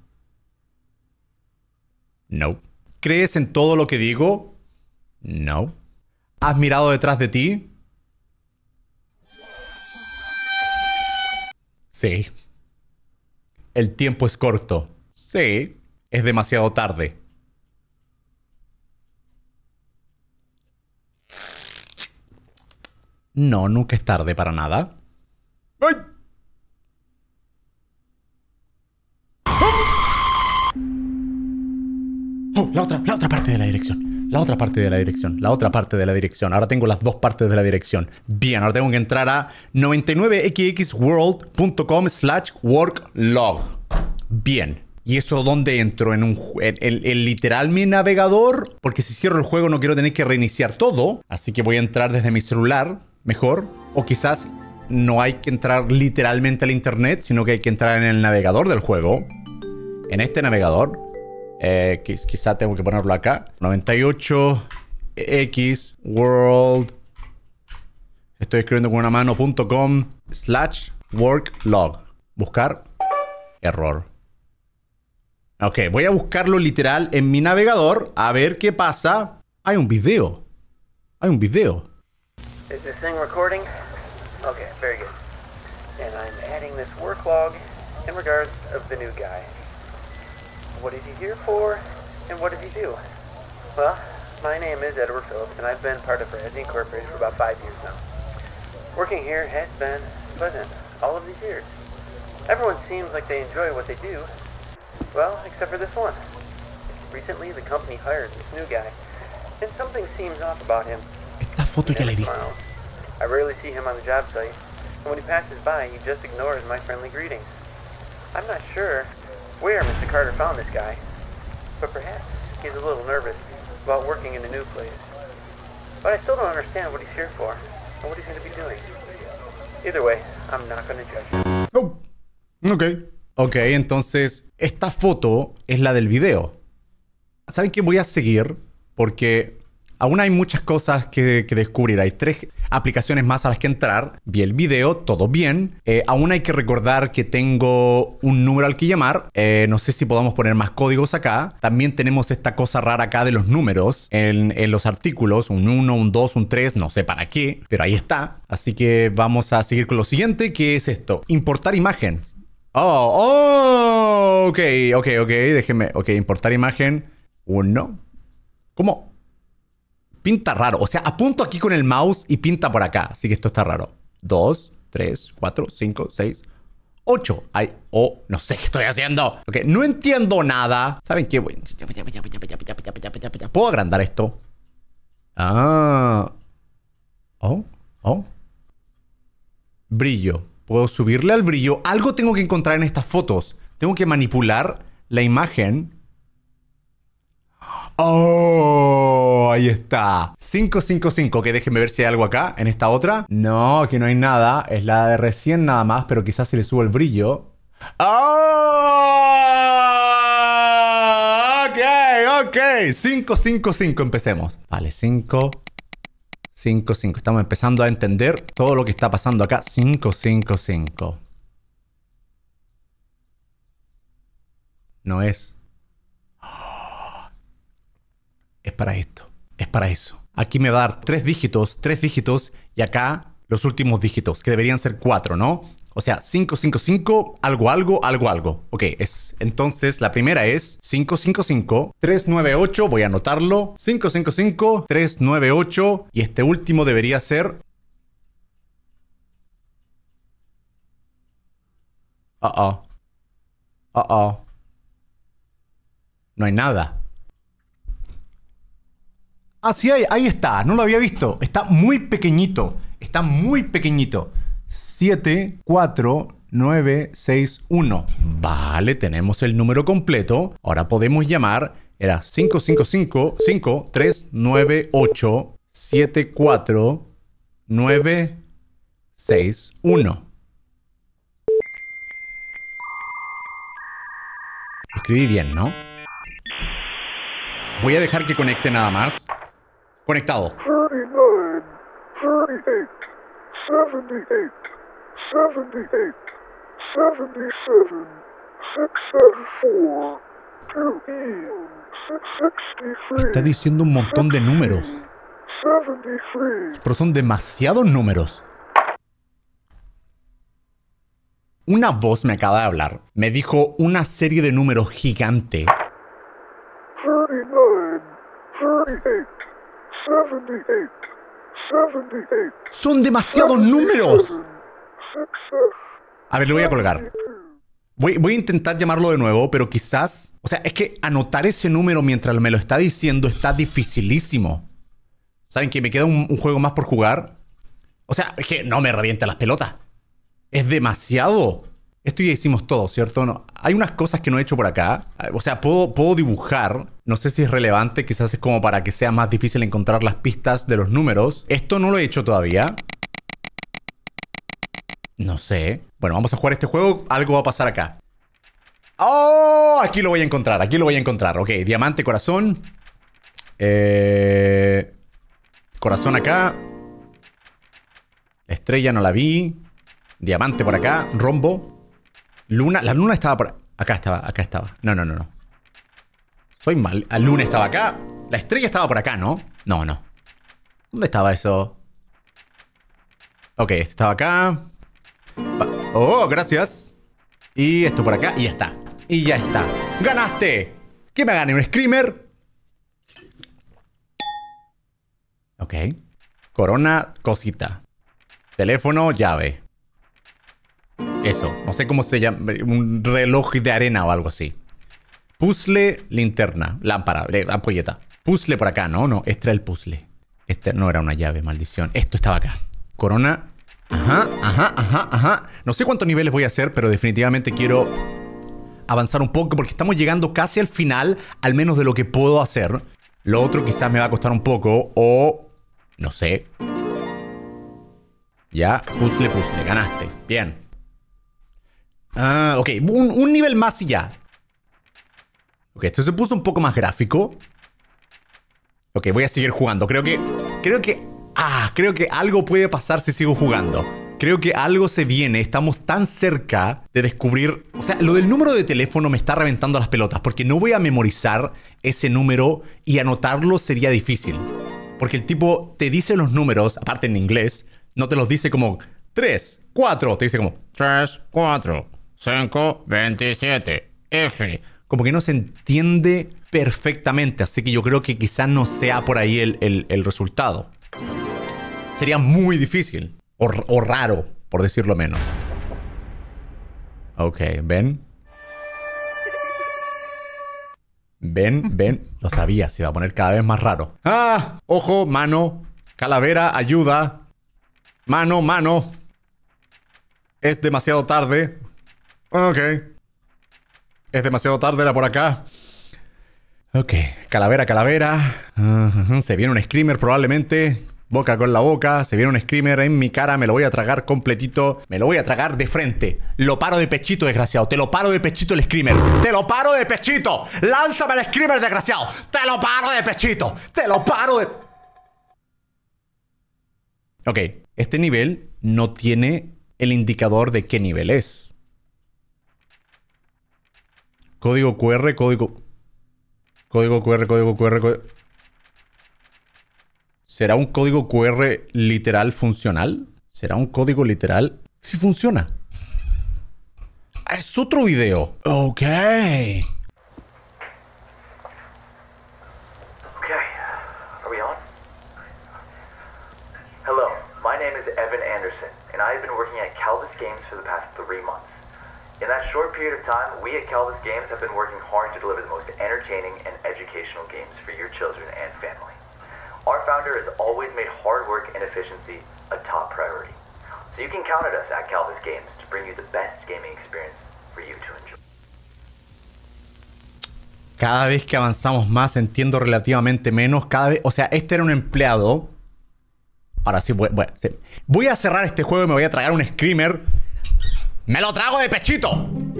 No. ¿Crees en todo lo que digo? No. ¿Has mirado detrás de ti? Sí. El tiempo es corto. Sí. Es demasiado tarde. No, nunca es tarde para nada. ¡Ay! Oh, la otra, la otra parte de la dirección. La otra parte de la dirección. La otra parte de la dirección. Ahora tengo las dos partes de la dirección. Bien, ahora tengo que entrar a noventa y nueve x x world punto com slash worklog. Bien. ¿Y eso dónde entro? ¿En, un, en, en, en literal mi navegador? Porque si cierro el juego no quiero tener que reiniciar todo. Así que voy a entrar desde mi celular. Mejor. O quizás no hay que entrar literalmente al internet, sino que hay que entrar en el navegador del juego. En este navegador. Eh, quizá tengo que ponerlo acá. noventa y ocho x world. Estoy escribiendo con una mano. .com slash worklog. Buscar. Error. Ok, voy a buscarlo literal en mi navegador. A ver qué pasa. Hay un video. Hay un video. Is this thing recording? Okay, very good. And I'm adding this work log in regards of the new guy. What is he here for, and what does he do? Well, my name is Edward Phillips, and I've been part of Bradley Incorporated for about five years now. Working here has been pleasant all of these years. Everyone seems like they enjoy what they do. Well, except for this one. Recently, the company hired this new guy, and something seems off about him. Esta foto ya la he visto. I rarely see him on the job site, and when he passes by, he just ignores my friendly greetings. I'm not sure where Mister Carter found this guy, but perhaps he's a little nervous about working in a new place. But I still don't understand what he's here for, or what he's going to be doing. Either way, I'm not going to judge him. Oh. Ok. Ok, entonces esta foto es la del video. ¿Saben qué? Voy a seguir porque aún hay muchas cosas que, que descubrir. Hay tres aplicaciones más a las que entrar. Vi el video, todo bien. Eh, aún hay que recordar que tengo un número al que llamar. Eh, no sé si podamos poner más códigos acá. También tenemos esta cosa rara acá de los números en, en los artículos. Un uno, un dos, un tres, no sé para qué, pero ahí está. Así que vamos a seguir con lo siguiente, que es esto. Importar imágenes. Oh, oh, ok, ok, ok. Déjenme, ok, importar imagen. Uno. ¿Cómo? Pinta raro. O sea, apunto aquí con el mouse y pinta por acá. Así que esto está raro. Dos, tres, cuatro, cinco, seis, ocho. Ay, oh, no sé qué estoy haciendo. Ok, no entiendo nada. ¿Saben qué? ¿Puedo agrandar esto? Ah. Oh, oh. Brillo. Puedo subirle al brillo. Algo tengo que encontrar en estas fotos. Tengo que manipular la imagen. ¡Oh! Ahí está. cinco cinco cinco. Que déjenme ver si hay algo acá. En esta otra. No, aquí no hay nada. Es la de recién nada más. Pero quizás si le subo el brillo. ¡Oh! Ok, ok. cinco cinco cinco. Empecemos. Vale, cinco cinco cinco. Estamos empezando a entender todo lo que está pasando acá. cinco cinco cinco. No es. Es para esto. Es para eso. Aquí me va a dar tres dígitos, tres dígitos. Y acá los últimos dígitos, que deberían ser cuatro, ¿no? O sea, cinco cinco cinco, algo, algo, algo, algo. Ok, es, entonces la primera es cinco cinco cinco, tres nueve ocho. Voy a anotarlo. cinco cinco cinco, tres nueve ocho. Y este último debería ser... Uh-oh. Uh-oh. No hay nada. Ah, sí, ahí, ahí está. No lo había visto. Está muy pequeñito. Está muy pequeñito. siete, cuatro, nueve, seis, uno. Vale, tenemos el número completo. Ahora podemos llamar. Era cinco cinco cinco, cinco, tres, nueve, ocho, siete, cuatro, nueve, seis, uno. Escribí bien, ¿no? Voy a dejar que conecte nada más. Conectado. thirty-nine, thirty-eight, seventy-eight, seventy-eight, seventy-seven, six seventy-four, two E, six sixty-three. Está diciendo un montón de números. seventy-three. Pero son demasiados números. Una voz me acaba de hablar. Me dijo una serie de números gigante. thirty-nine, thirty-eight, seventy-eight, seventy-eight. Son demasiados números. six F. A ver, le voy a colgar. Voy, voy a intentar llamarlo de nuevo, pero quizás... O sea, es que anotar ese número mientras me lo está diciendo está dificilísimo. ¿Saben que me queda un, un juego más por jugar? O sea, es que no me revienta las pelotas. Es demasiado. Esto ya hicimos todo, ¿cierto? No, hay unas cosas que no he hecho por acá. O sea, puedo, puedo dibujar. No sé si es relevante. Quizás es como para que sea más difícil encontrar las pistas de los números. Esto no lo he hecho todavía. No sé. Bueno, vamos a jugar este juego. Algo va a pasar acá. ¡Oh! Aquí lo voy a encontrar. Aquí lo voy a encontrar. Ok, diamante, corazón. Eh... Corazón acá. Estrella no la vi. Diamante por acá. Rombo. Luna. La luna estaba por... Acá estaba. Acá estaba. No, no, no, no. Soy mal. La luna estaba acá. La estrella estaba por acá, ¿no? No, no. ¿Dónde estaba eso? Ok, este estaba acá. Va. Oh, gracias. Y esto por acá y ya está. Y ya está. ¡Ganaste! ¿Qué me gané? ¿Un screamer? Ok. Corona, cosita. Teléfono, llave. Eso. No sé cómo se llama. Un reloj de arena o algo así. Puzzle, linterna. Lámpara. Eh, ampolleta. Puzzle por acá. No, no. Este era el puzzle. Este no era una llave, maldición. Esto estaba acá. Corona. Ajá, ajá, ajá, ajá. No sé cuántos niveles voy a hacer, pero definitivamente quiero avanzar un poco porque estamos llegando casi al final, al menos de lo que puedo hacer. Lo otro quizás me va a costar un poco o... no sé. Ya, puzzle, puzzle. Ganaste. Bien. Ah, ok. Un, un nivel más y ya. Ok, esto se puso un poco más gráfico. Ok, voy a seguir jugando. Creo que... Creo que... Ah, creo que algo puede pasar si sigo jugando. Creo que algo se viene. Estamos tan cerca de descubrir... O sea, lo del número de teléfono me está reventando las pelotas. Porque no voy a memorizar ese número y anotarlo sería difícil. Porque el tipo te dice los números, aparte en inglés, no te los dice como tres, cuatro. Te dice como tres, cuatro, cinco, veintisiete, F. Como que no se entiende perfectamente. Así que yo creo que quizás no sea por ahí el, el, el resultado. Sería muy difícil. O, o raro, por decirlo menos. Ok, ven. Ven, ven. Lo sabía, se iba a poner cada vez más raro. ¡Ah! Ojo, mano. Calavera, ayuda. Mano, mano. Es demasiado tarde. Ok. Es demasiado tarde, era por acá. Ok. Calavera, calavera. Uh-huh. Se viene un screamer probablemente. Boca con la boca. Se viene un screamer en mi cara. Me lo voy a tragar completito. Me lo voy a tragar de frente. Lo paro de pechito, desgraciado. Te lo paro de pechito el screamer. Te lo paro de pechito. Lánzame el screamer, desgraciado. Te lo paro de pechito. Te lo paro de... Ok. Este nivel no tiene el indicador de qué nivel es. Código Q R, código... Código Q R, código Q R, código... ¿Será un código Q R literal funcional? ¿Será un código literal? Sí funciona. Ah, es otro video. Ok. Okay, are we on? Hello, my name is Evan Anderson, and I have been working at Calvis Games for the past three months. In that short period of time, we at Calvis Games have been working hard to deliver the most entertaining and educational games for your children and family. Our founder has always made hard work and efficiency a top priority. So you can count on us at Calvis Games to bring you the best gaming experience for you to enjoy. Cada vez que avanzamos más entiendo relativamente menos. Cada vez, o sea, este era un empleado. Ahora sí, voy, voy, sí. voy a cerrar este juego y me voy a tragar un screamer. ¡Me lo trago de pechito!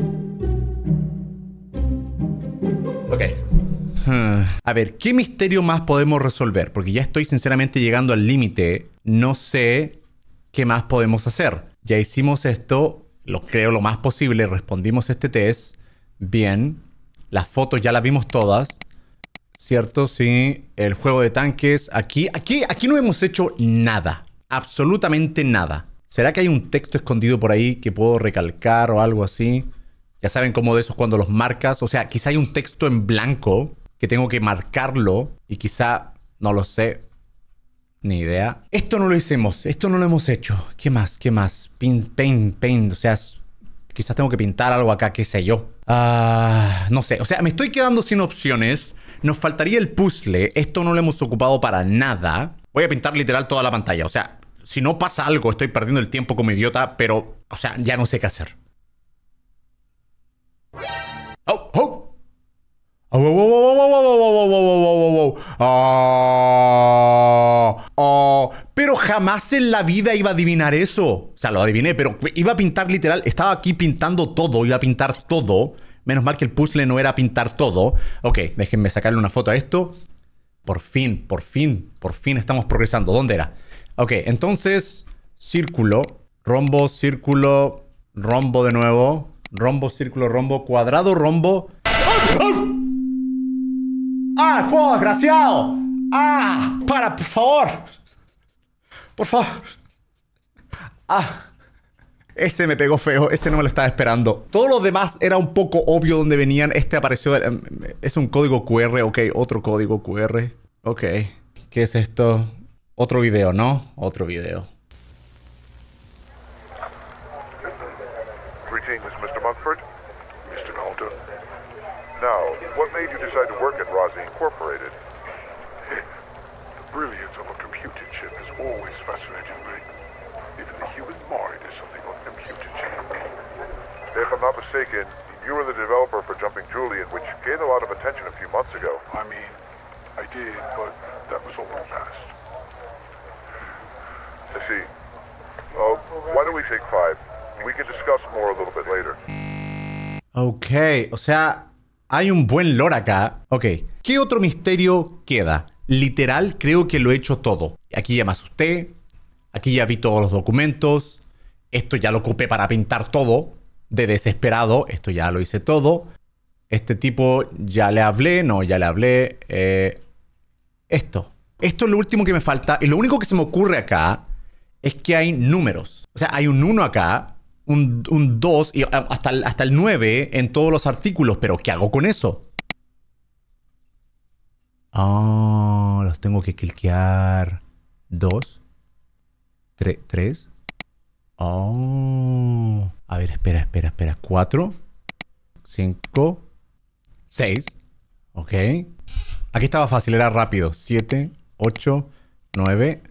Ok. Hmm. A ver, ¿qué misterio más podemos resolver? Porque ya estoy sinceramente llegando al límite. No sé qué más podemos hacer. Ya hicimos esto, lo creo lo más posible. Respondimos este test. Bien. Las fotos ya las vimos todas. ¿Cierto? Sí. El juego de tanques. Aquí, aquí, aquí no hemos hecho nada. Absolutamente nada. ¿Será que hay un texto escondido por ahí que puedo recalcar o algo así? Ya saben cómo de esos cuando los marcas. O sea, quizá hay un texto en blanco que tengo que marcarlo y quizá no lo sé. Ni idea. Esto no lo hicimos. Esto no lo hemos hecho. ¿Qué más? ¿Qué más? Paint, paint, paint. O sea, quizás tengo que pintar algo acá, qué sé yo. Ah, no sé. O sea, me estoy quedando sin opciones. Nos faltaría el puzzle. Esto no lo hemos ocupado para nada. Voy a pintar literal toda la pantalla. O sea, si no pasa algo, estoy perdiendo el tiempo como idiota, pero, o sea, ya no sé qué hacer. ¡Oh! ¡Oh! ¡Oh! ¡Oh! ¡Oh! ¡Oh! ¡Oh! Pero jamás en la vida iba a adivinar eso. O sea, lo adiviné, pero iba a pintar literal. Estaba aquí pintando todo, iba a pintar todo. Menos mal que el puzzle no era pintar todo. Ok, déjenme sacarle una foto a esto. Por fin, por fin, por fin estamos progresando. ¿Dónde era? Ok, entonces, círculo, rombo, círculo, rombo de nuevo, rombo, círculo, rombo, cuadrado, rombo. ¡Ah, juego desgraciado! ¡Ah! ¡Para, por favor! Por favor. ¡Ah! Ese me pegó feo. Ese no me lo estaba esperando. Todos los demás era un poco obvio dónde venían. Este apareció... Es un código Q R. Ok, otro código Q R. Ok. ¿Qué es esto? Otro video, ¿no? Otro video. Greetings, mister Mumford. mister Calder. Now, what made you decide to work at Razi Incorporated? The brilliance of a computer chip has always fascinated me. Even the human mind is something of a computer chip. If I'm not mistaken, you were the developer for Jumping Julian, which gained a lot of attention a few months ago. I mean, I did, but that was all in the past. I see. Uh, why don't we take five? We can discuss more a little bit later. Ok, o sea, hay un buen lore acá. Ok, ¿qué otro misterio queda? Literal, creo que lo he hecho todo. Aquí ya me asusté. Aquí ya vi todos los documentos. Esto ya lo ocupé para pintar todo. De desesperado, esto ya lo hice todo. Este tipo ya le hablé. No, ya le hablé. Eh, esto. Esto es lo último que me falta. Y lo único que se me ocurre acá es que hay números. O sea, hay un uno acá. Un, un dos y hasta el, hasta el nueve en todos los artículos. Pero ¿qué hago con eso? Oh, los tengo que cliquear. Dos. Tres. Tres. Oh. A ver, espera, espera, espera. Cuatro. Cinco. Seis. Ok. Aquí estaba fácil, era rápido. Siete. Ocho. Nueve.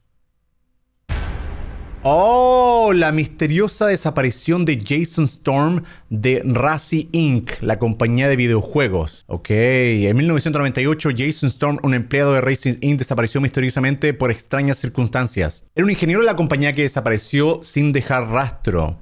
Oh, la misteriosa desaparición de Jason Storm de Razi incorporated, la compañía de videojuegos. Ok, en mil novecientos noventa y ocho Jason Storm, un empleado de Razi incorporated, desapareció misteriosamente por extrañas circunstancias. Era un ingeniero de la compañía que desapareció sin dejar rastro.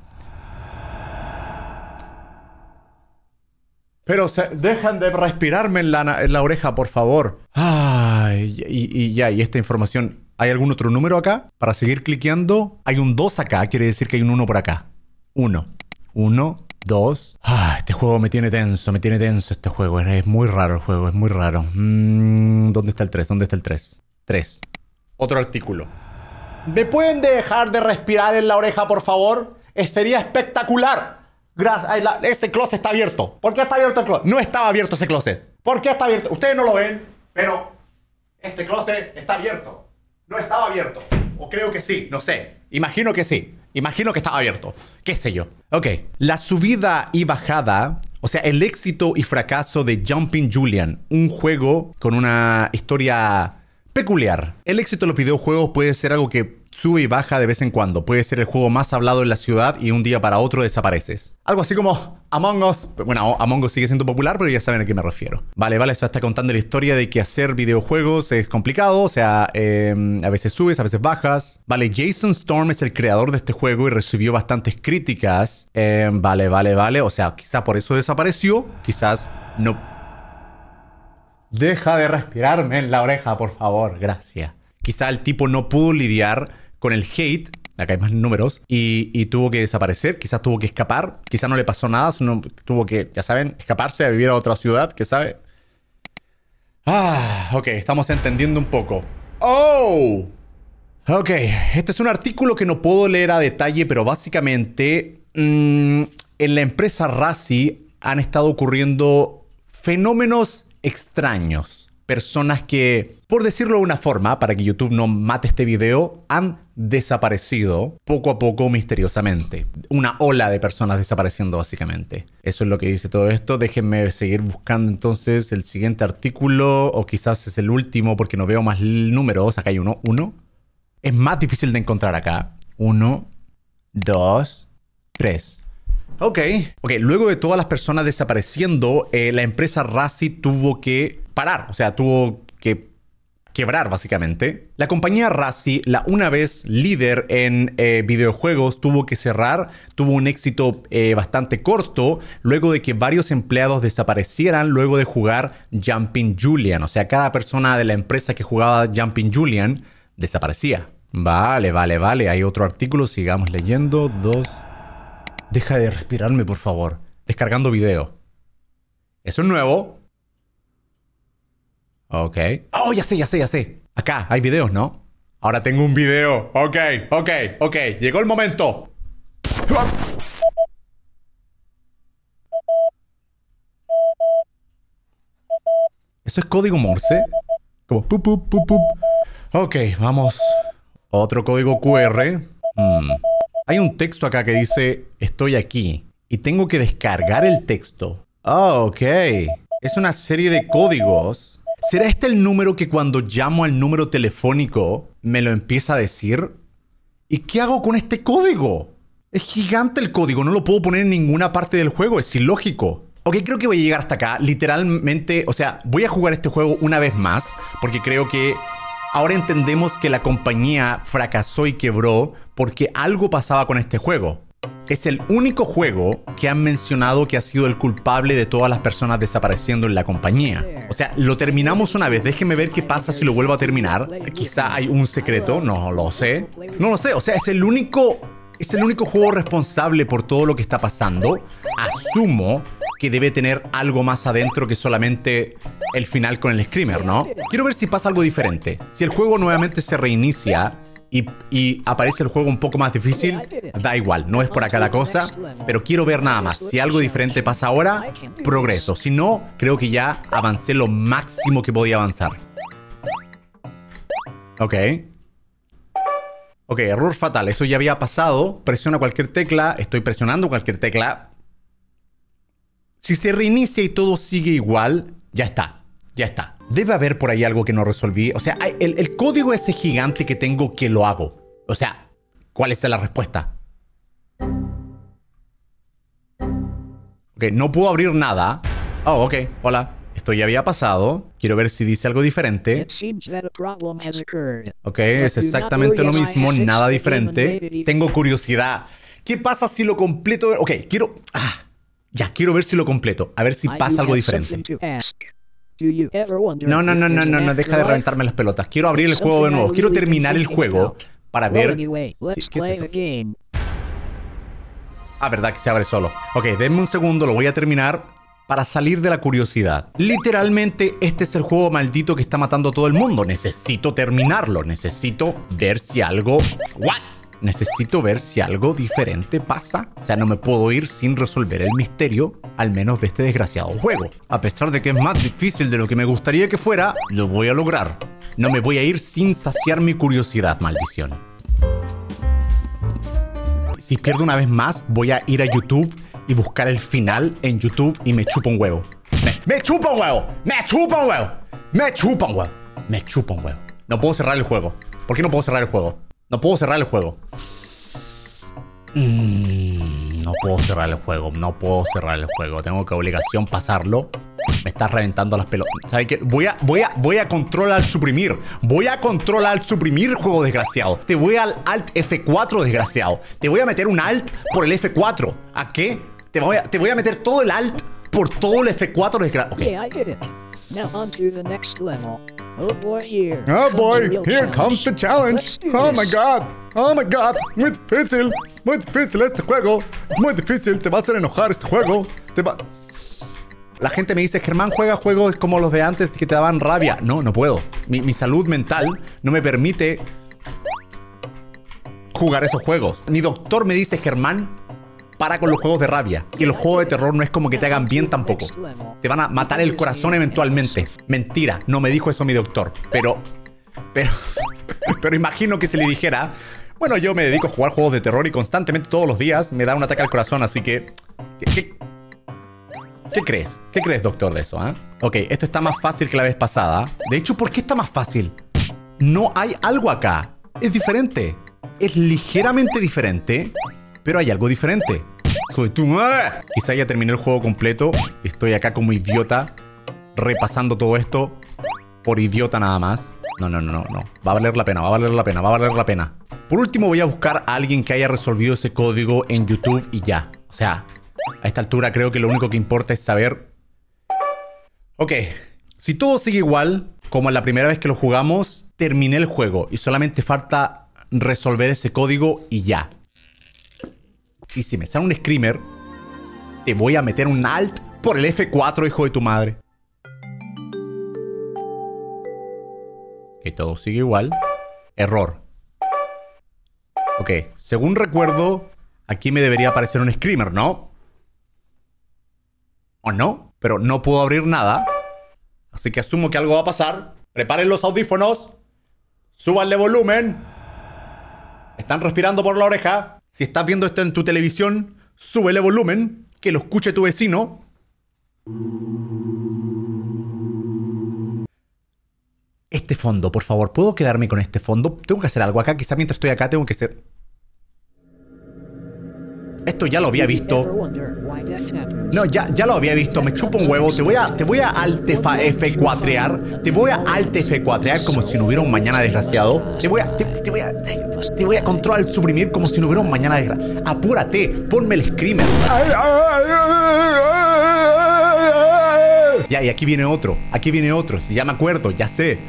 Pero se, dejan de respirarme en la, en la oreja, por favor. Ay, y, y ya, y esta información... ¿Hay algún otro número acá? Para seguir cliqueando. Hay un dos acá. Quiere decir que hay un uno por acá. uno. uno, dos. Ah, este juego me tiene tenso. Me tiene tenso este juego. Es muy raro el juego. Es muy raro. Mm, ¿Dónde está el tres? ¿Dónde está el tres? tres. Otro artículo. ¿Me pueden dejar de respirar en la oreja, por favor? Sería espectacular. Gracias. La, ese closet está abierto. ¿Por qué está abierto el closet? No estaba abierto ese closet. ¿Por qué está abierto? Ustedes no lo ven, pero este closet está abierto. No estaba abierto. O creo que sí, no sé. Imagino que sí. Imagino que estaba abierto. ¿Qué sé yo? Ok. La subida y bajada, o sea, el éxito y fracaso de Jumping Julian. Un juego con una historia peculiar. El éxito de los videojuegos puede ser algo que sube y baja de vez en cuando. Puede ser el juego más hablado en la ciudad y un día para otro desapareces. Algo así como Among Us. Bueno, Among Us sigue siendo popular, pero ya saben a qué me refiero. Vale, vale, eso está contando la historia de que hacer videojuegos es complicado. O sea, eh, a veces subes, a veces bajas. Vale, Jason Storm es el creador de este juego y recibió bastantes críticas. Eh, vale, vale, vale. O sea, quizá por eso desapareció. Quizás no. Deja de respirarme en la oreja, por favor. Gracias. Quizá el tipo no pudo lidiar con el hate, acá hay más números, y, y tuvo que desaparecer, quizás tuvo que escapar, quizás no le pasó nada, sino tuvo que, ya saben, escaparse a vivir a otra ciudad, que sabe. Ah, ok, estamos entendiendo un poco. ¡Oh! Ok, este es un artículo que no puedo leer a detalle, pero básicamente mmm, en la empresa Razi han estado ocurriendo fenómenos extraños. Personas que, por decirlo de una forma, para que YouTube no mate este video, han desaparecido poco a poco misteriosamente. Una ola de personas desapareciendo básicamente. Eso es lo que dice todo esto. Déjenme seguir buscando entonces el siguiente artículo, o quizás es el último porque no veo más números. Acá hay uno. Uno. Es más difícil de encontrar acá. Uno, dos, tres. Ok. Ok, luego de todas las personas desapareciendo, eh, la empresa Razi tuvo que parar. O sea, tuvo que quebrar básicamente. La compañía Razi, la una vez líder en eh, videojuegos, tuvo que cerrar. Tuvo un éxito eh, bastante corto luego de que varios empleados desaparecieran luego de jugar Jumping Julian. O sea, cada persona de la empresa que jugaba Jumping Julian desaparecía. Vale, vale, vale. Hay otro artículo. Sigamos leyendo. Dos. Deja de respirarme, por favor. Descargando video. Eso es nuevo. Ok. Oh, ya sé, ya sé, ya sé. Acá hay videos, ¿no? Ahora tengo un video. Ok, ok, ok. Llegó el momento. ¿Eso es código Morse? Como pup, pup, pup, pup. Ok, vamos. Otro código Q R. Hmm. Hay un texto acá que dice, estoy aquí. Y tengo que descargar el texto. Oh, ok. Es una serie de códigos. ¿Será este el número que cuando llamo al número telefónico me lo empieza a decir? ¿Y qué hago con este código? Es gigante el código, no lo puedo poner en ninguna parte del juego, es ilógico. Ok, creo que voy a llegar hasta acá. Literalmente, o sea, voy a jugar este juego una vez más, porque creo que ahora entendemos que la compañía fracasó y quebró porque algo pasaba con este juego. Es el único juego que han mencionado que ha sido el culpable de todas las personas desapareciendo en la compañía. O sea, lo terminamos una vez. Déjenme ver qué pasa si lo vuelvo a terminar. Quizá hay un secreto, no lo sé. No lo sé, o sea, es el único... Es el único juego responsable por todo lo que está pasando. Asumo que debe tener algo más adentro que solamente el final con el screamer, ¿no? Quiero ver si pasa algo diferente. Si el juego nuevamente se reinicia y, y aparece el juego un poco más difícil, da igual, no es por acá la cosa, pero quiero ver nada más. Si algo diferente pasa ahora, progreso. Si no, creo que ya avancé lo máximo que podía avanzar. Ok. Ok, error fatal. Eso ya había pasado. Presiona cualquier tecla. Estoy presionando cualquier tecla. Si se reinicia y todo sigue igual, ya está. Ya está. Debe haber por ahí algo que no resolví. O sea, hay el, el código ese gigante que tengo que lo hago. O sea, ¿cuál es la respuesta? Ok, no puedo abrir nada. Oh, ok. Hola. Esto ya había pasado. Quiero ver si dice algo diferente. Ok, es exactamente lo mismo, nada diferente. Tengo curiosidad. ¿Qué pasa si lo completo? Ok, quiero... Ah, ya, quiero ver si lo completo. A ver si pasa algo diferente. No, no, no, no, no, no, deja de reventarme las pelotas. Quiero abrir el juego de nuevo. Quiero terminar el juego para ver... Sí, ¿qué es eso? Ah, verdad que se abre solo. Ok, denme un segundo, lo voy a terminar para salir de la curiosidad. Literalmente, este es el juego maldito que está matando a todo el mundo. Necesito terminarlo. Necesito ver si algo... ¿What? Necesito ver si algo diferente pasa. O sea, no me puedo ir sin resolver el misterio, al menos de este desgraciado juego. A pesar de que es más difícil de lo que me gustaría que fuera, lo voy a lograr. No me voy a ir sin saciar mi curiosidad, maldición. Si pierdo una vez más, voy a ir a YouTube y buscar el final en YouTube y me chupa un huevo. Me, me chupa un huevo. Me chupa un huevo. Me chupa un huevo. Me chupa un huevo. No puedo cerrar el juego. ¿Por qué no puedo cerrar el juego? No puedo cerrar el juego. Mm, no puedo cerrar el juego. No puedo cerrar el juego. Tengo que obligación pasarlo. Me estás reventando las pelotas. ¿Sabes qué? Voy a, voy a, voy a controlar suprimir. Voy a controlar suprimir, juego desgraciado. Te voy al Alt F cuatro, desgraciado. Te voy a meter un Alt por el F cuatro. ¿A qué? Te voy a, te voy a meter todo el Alt por todo el F cuatro, desgraciado. Okay. Okay, I did it. Now on to the next level. Oh boy, here. Oh comes boy, the real here challenge. comes the challenge. Let's do Oh this. my god. Oh my god. Muy difícil. Es muy difícil este juego. Es muy difícil. Te va a hacer enojar este juego. Te va... La gente me dice, Germán, juega juegos como los de antes que te daban rabia. No, no puedo. Mi, mi salud mental no me permite jugar esos juegos. Mi doctor me dice, Germán, para con los juegos de rabia. Y los juegos de terror no es como que te hagan bien tampoco. Te van a matar el corazón eventualmente. Mentira, no me dijo eso mi doctor. Pero, pero, pero imagino que si le dijera, bueno, yo me dedico a jugar juegos de terror y constantemente todos los días me da un ataque al corazón, así que... ¿Qué, qué, qué crees? ¿Qué crees, doctor, de eso? ¿eh? Ok, esto está más fácil que la vez pasada. De hecho, ¿por qué está más fácil? No hay algo acá. Es diferente. Es ligeramente diferente, pero hay algo diferente. Quizá ya terminé el juego completo. Estoy acá como idiota, repasando todo esto por idiota nada más. No, no, no, no, no. Va a valer la pena, va a valer la pena, va a valer la pena. Por último voy a buscar a alguien que haya resolvido ese código en YouTube y ya. O sea, a esta altura creo que lo único que importa es saber... Ok, si todo sigue igual, como en la primera vez que lo jugamos, terminé el juego y solamente falta resolver ese código y ya. Y si me sale un screamer, te voy a meter un alt por el F cuatro, hijo de tu madre. Que todo sigue igual. Error. Ok, según recuerdo, Aquí me debería aparecer un screamer, ¿no? ¿O no? Pero no puedo abrir nada. Así que asumo que algo va a pasar. Preparen los audífonos. Súbanle volumen. Están respirando por la oreja. Si estás viendo esto en tu televisión, súbele volumen. Que lo escuche tu vecino. Este fondo, por favor. ¿Puedo quedarme con este fondo? Tengo que hacer algo acá. Quizá mientras estoy acá tengo que hacer... Esto ya lo había visto. No, ya, ya lo había visto. Me chupo un huevo. Te voy a, te voy a alt F cuatro-ear. Te voy a alt F cuatro-ear como si no hubiera un mañana desgraciado. Te voy a, te, te voy a, te, te voy a control suprimir como si no hubiera un mañana desgraciado. Apúrate. Ponme el screamer. Ya, y aquí viene otro. Aquí viene otro. Si ya me acuerdo, ya sé.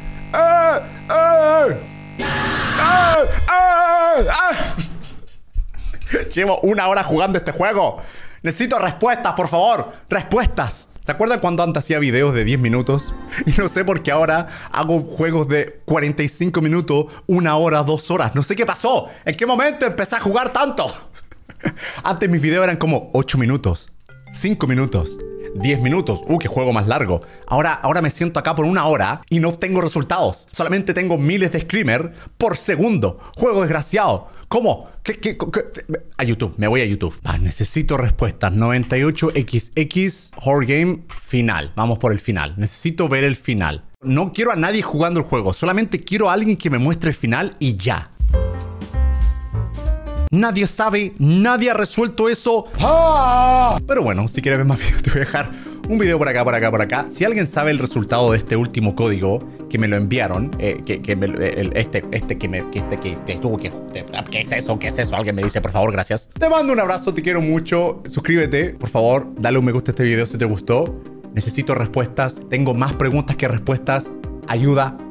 Llevo una hora jugando este juego. Necesito respuestas, por favor. Respuestas. ¿Se acuerdan cuando antes hacía videos de diez minutos? Y no sé por qué ahora hago juegos de cuarenta y cinco minutos, una hora, dos horas. No sé qué pasó. ¿En qué momento empecé a jugar tanto? Antes mis videos eran como ocho minutos, cinco minutos, diez minutos. Uh, qué juego más largo. Ahora, ahora me siento acá por una hora y no tengo resultados. Solamente tengo miles de screamer por segundo. Juego desgraciado. ¿Cómo? ¿Qué, qué, qué? A YouTube, me voy a YouTube. Ah, necesito respuestas. noventa y ocho equis equis Horror Game final. Vamos por el final. Necesito ver el final. No quiero a nadie jugando el juego. Solamente quiero a alguien que me muestre el final y ya. Nadie sabe, nadie ha resuelto eso. ¡Ah! Pero bueno, si quieres ver más videos, te voy a dejar un video por acá, por acá, por acá. Si alguien sabe el resultado de este último código que me lo enviaron, eh, que, que me, el, este, este que me, que este que, que tuvo que, ¿qué es eso? ¿Qué es eso? Alguien me dice, por favor, gracias. Te mando un abrazo, te quiero mucho. Suscríbete, por favor, dale un me gusta a este video si te gustó. Necesito respuestas. Tengo más preguntas que respuestas. Ayuda.